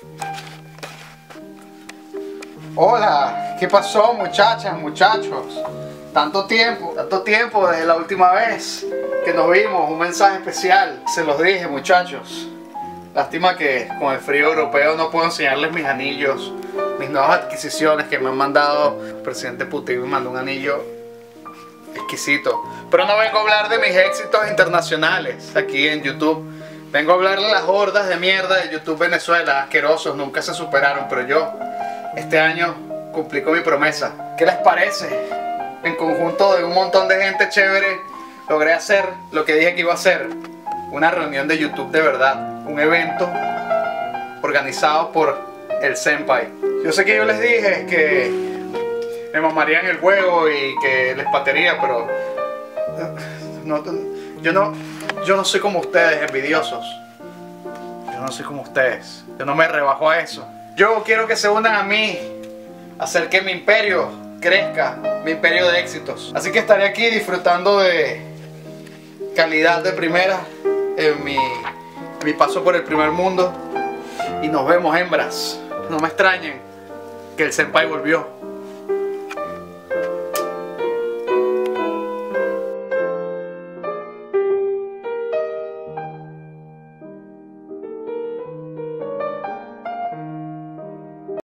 Hola, ¿qué pasó, muchachas, muchachos? Tanto tiempo desde la última vez que nos vimos, un mensaje especial. Se los dije, muchachos. Lástima que con el frío europeo no puedo enseñarles mis anillos, mis nuevas adquisiciones que me han mandado. El presidente Putin me mandó un anillo exquisito. Pero no vengo a hablar de mis éxitos internacionales aquí en YouTube. Vengo a hablar de las hordas de mierda de YouTube Venezuela, asquerosos, nunca se superaron. Pero yo, este año, cumplí con mi promesa. ¿Qué les parece? En conjunto de un montón de gente chévere, logré hacer lo que dije que iba a hacer. Una reunión de YouTube de verdad. Un evento organizado por el Senpai. Yo sé que yo les dije que me mamarían el huevo y que les patearía, pero yo no soy como ustedes, envidiosos. Yo no soy como ustedes. Yo no me rebajo a eso. Yo quiero que se unan a mí, hacer que mi imperio crezca, mi imperio de éxitos. Así que estaré aquí disfrutando de calidad de primera en mi paso por el primer mundo. Y nos vemos, hembras. No me extrañen que el Senpai volvió.